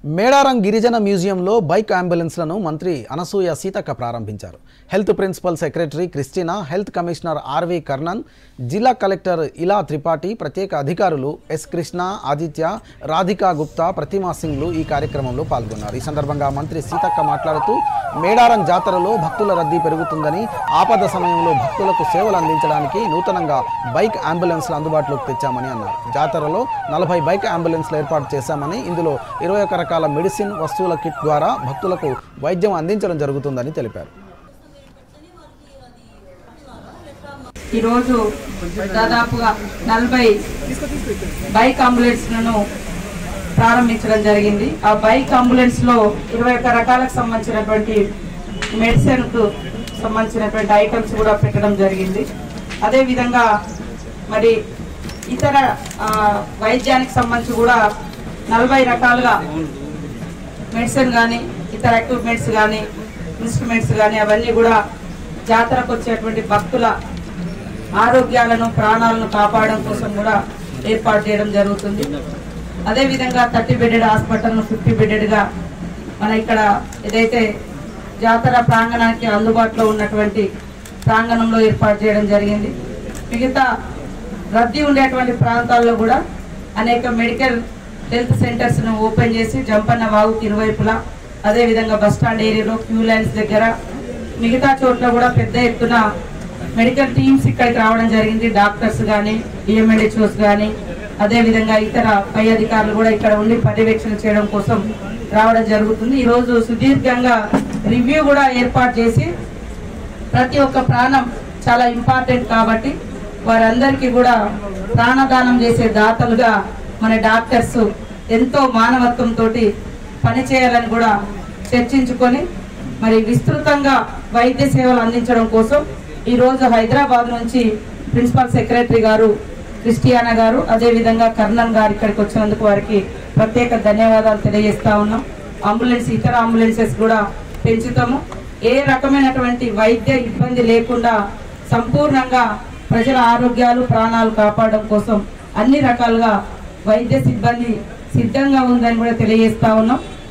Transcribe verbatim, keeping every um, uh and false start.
మేడారం గిరిజన మ్యూజియంలో బైక్ అంబులెన్స్లను మంత్రి అనసూయ సీతక్క ప్రారంభించారు. Health principal secretary Christina, health commissioner RV Karnan, జిల్లా కలెక్టర్ ఇలా త్రిపాఠి, ప్రత్యేక అధికారులు ఎస్ కృష్ణ, ఆదిత్య, రాధికా గుప్తా, ప్రతిమా సింగ్లు ఈ కార్యక్రమంలో పాల్గొన్నారు. ఈ సందర్భంగా మంత్రి సీతక్క మాట్లాడుతూ మేడారం జాతరలో భక్తుల రద్దీ పెరుగుతుందని, ఆపద సమయంలో భక్తులకు సేవలు అందించడానికి నూతనంగా బైక్ అంబులెన్స్లు అందుబాటులోకి తెచ్చామని అన్నారు. జాతరలో నలభై బైక్ అంబులెన్స్లు ఏర్పాటు చేశామని, ఇందులో ఇరవై ఒక రకాల మెడిసిన్ వస్తువుల కిట్ ద్వారా భక్తులకు వైద్యం అందించడం జరుగుతుందని తెలిపారు. ఈరోజు దాదాపుగా నలభై బైక్ అంబులెన్స్లను ప్రారంభించడం జరిగింది. ఆ బైక్ అంబులెన్స్ లో ఇరవై ఒక్క రకాలకు సంబంధించినటువంటి మెడిసిన్ కు సంబంధించినటువంటి ఐటమ్స్ కూడా పెట్టడం జరిగింది. అదేవిధంగా మరి ఇతర వైద్యానికి సంబంధించి కూడా నలభై రకాలుగా మెడిసిన్ కానీ, ఇతర ఎక్విప్మెంట్స్ కానీ, ఇన్స్ట్రుమెంట్స్ కానీ అవన్నీ కూడా జాతరకు వచ్చేటువంటి భక్తుల ఆరోగ్యాలను, ప్రాణాలను కాపాడడం కోసం కూడా ఏర్పాటు చేయడం జరుగుతుంది. అదేవిధంగా థర్టీ బెడెడ్ హాస్పిటల్ను ఫిఫ్టీ బెడెడ్గా మన ఇక్కడ ఏదైతే జాతర ప్రాంగణానికి అందుబాటులో ఉన్నటువంటి ప్రాంగణంలో ఏర్పాటు చేయడం జరిగింది. మిగతా రద్దీ ఉండేటువంటి ప్రాంతాల్లో కూడా అనేక మెడికల్ హెల్త్ సెంటర్స్ను ఓపెన్ చేసి జంపన్న వాగుకి ఇరువైపులా, అదేవిధంగా బస్టాండ్ ఏరియాలో, క్యూ లైన్స్ దగ్గర, మిగతా చోట్ల కూడా పెద్ద ఎత్తున మెడికల్ టీమ్స్ ఇక్కడికి రావడం జరిగింది. డాక్టర్స్ కానీ, డిఎంఎన్హెచ్ఓస్ కానీ, అదేవిధంగా ఇతర పై అధికారులు కూడా ఇక్కడ ఉండి పర్యవేక్షణ చేయడం కోసం రావడం జరుగుతుంది. ఈరోజు సుదీర్ఘంగా రివ్యూ కూడా ఏర్పాటు చేసి ప్రతి ఒక్క ప్రాణం చాలా ఇంపార్టెంట్ కాబట్టి వారందరికీ కూడా ప్రాణదానం చేసే దాతలుగా మన డాక్టర్స్ ఎంతో మానవత్వంతో పనిచేయాలని కూడా చర్చించుకొని మరి విస్తృతంగా వైద్య సేవలు అందించడం కోసం ఈరోజు హైదరాబాద్ నుంచి ప్రిన్సిపల్ సెక్రటరీ గారు క్రిస్టియానా గారు, అదేవిధంగా కర్ణన్ గారు ఇక్కడికి వచ్చినందుకు వారికి ప్రత్యేక ధన్యవాదాలు తెలియజేస్తా ఉన్నాం. అంబులెన్స్ ఇతర అంబులెన్సెస్ కూడా పెంచుతాము. ఏ రకమైనటువంటి వైద్య ఇబ్బంది లేకుండా సంపూర్ణంగా ప్రజల ఆరోగ్యాలు, ప్రాణాలు కాపాడడం కోసం అన్ని రకాలుగా వైద్య సిబ్బంది సిద్ధంగా ఉందని కూడా తెలియజేస్తా ఉన్నాం.